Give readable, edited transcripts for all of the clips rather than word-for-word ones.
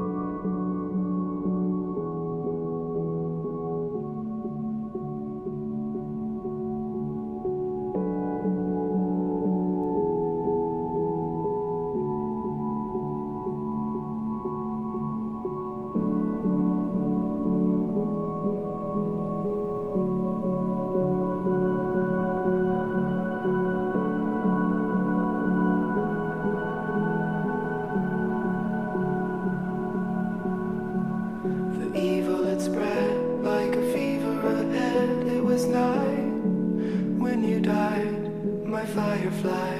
Firefly,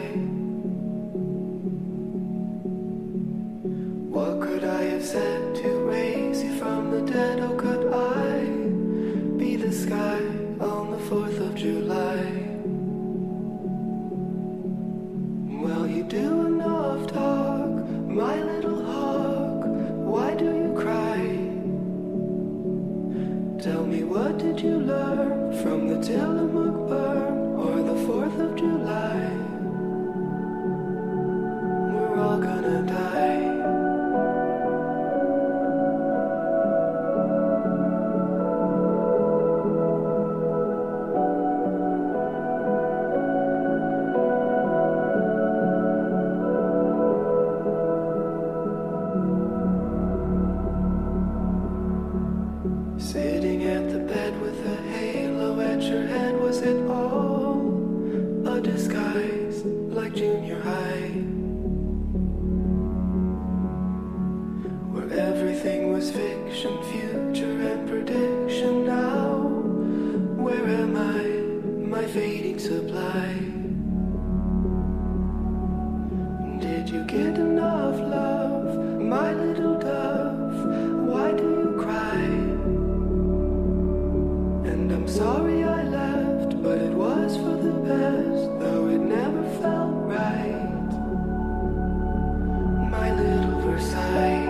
what could I have said to raise you from the dead? Oh, could I be the sky on the 4th of July? Well, you do enough talk, my little hawk. Why do you cry? Tell me, what did you learn from the Tillamook burn or the 4th of July? We're all gonna die. Sitting at the bed with a halo at your head, was it all a disguise like junior high? Where everything was fiction, future and prediction. Now, where am I, my fading supply? Did you get enough love, my little dove? Why do you cry? And I'm sorry I left, but it was for the best, though it never felt right. My little Versailles.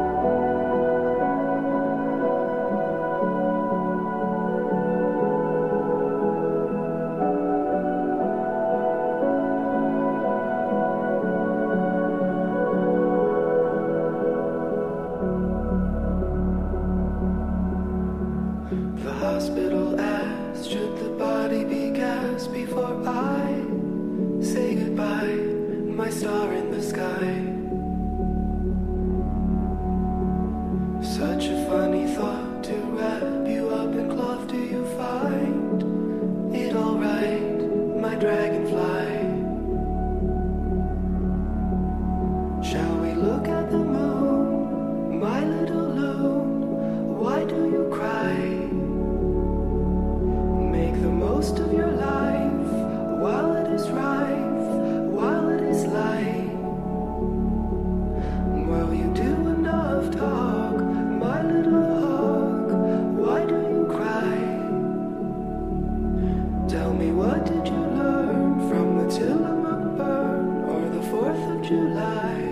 The hospital asked, should the body be gassed before I say goodbye, my star in the sky? Such a funny thought to wrap you up in cloth. Do you find it alright, my dragonfly? Shall we look at the moon, my little loon? Why do you cry? Make the most of your life while it is rife, while it is light. Well, you do enough talk, my little hawk. Why do you cry? Tell me, what did you learn from the Tillamook burn or the 4th of July?